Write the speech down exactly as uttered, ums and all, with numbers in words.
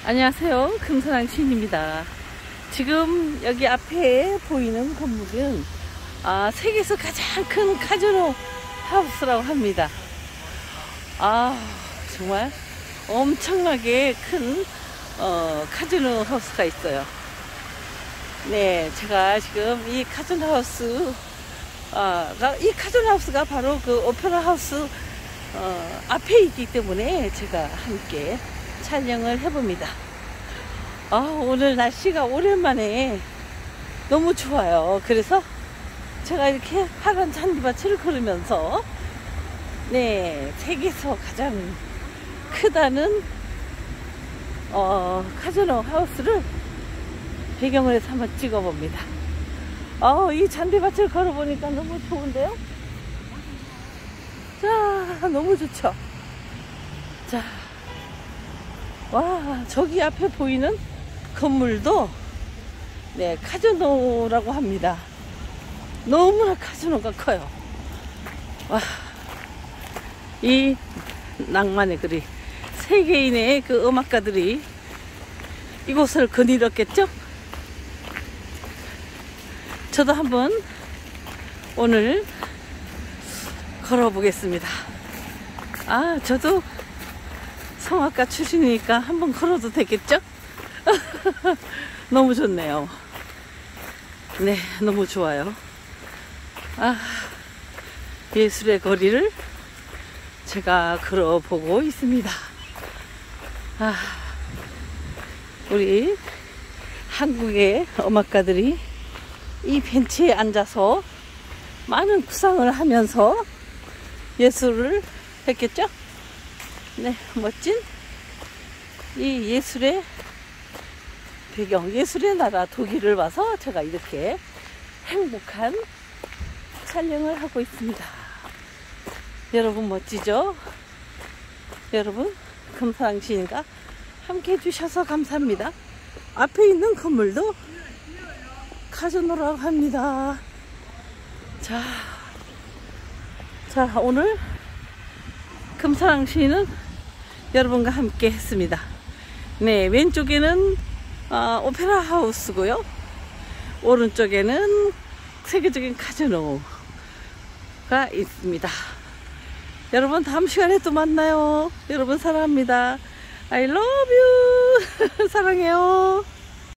안녕하세요. 금사랑 시인입니다. 지금 여기 앞에 보이는 건물은 아, 세계에서 가장 큰 카지노 하우스라고 합니다. 아, 정말 엄청나게 큰 어, 카지노 하우스가 있어요. 네, 제가 지금 이 카지노 하우스 아, 이 카지노 하우스가 바로 그 오페라 하우스 어, 앞에 있기 때문에 제가 함께 촬영을 해봅니다. 아, 오늘 날씨가 오랜만에 너무 좋아요. 그래서 제가 이렇게 파란 잔디밭을 걸으면서 네, 세계에서 가장 크다는 어, 카지노 하우스를 배경으로 해서 한번 찍어봅니다. 어, 이 잔디밭을 걸어보니까 너무 좋은데요? 자, 너무 좋죠? 자, 와, 저기 앞에 보이는 건물도 네, 카지노라고 합니다. 너무나 카지노가 커요. 와, 이 낭만의 거리, 세계인의 그 음악가들이 이곳을 거닐었겠죠? 저도 한번 오늘 걸어보겠습니다. 아, 저도 성악가 출신이니까 한번 걸어도 되겠죠? 너무 좋네요. 네, 너무 좋아요. 아, 예술의 거리를 제가 걸어보고 있습니다. 아, 우리 한국의 음악가들이 이 벤치에 앉아서 많은 구상을 하면서 예술을 했겠죠? 네, 멋진 이 예술의 배경, 예술의 나라 독일을 와서 제가 이렇게 행복한 촬영을 하고 있습니다. 여러분 멋지죠? 여러분 금사랑 시인과 함께 해주셔서 감사합니다. 앞에 있는 건물도 카지노라고 합니다. 자, 자 오늘 금사랑 시인은 여러분과 함께 했습니다. 네, 왼쪽에는 어, 오페라 하우스고요. 오른쪽에는 세계적인 카지노가 있습니다. 여러분 다음 시간에 또 만나요. 여러분 사랑합니다. I love you. 사랑해요.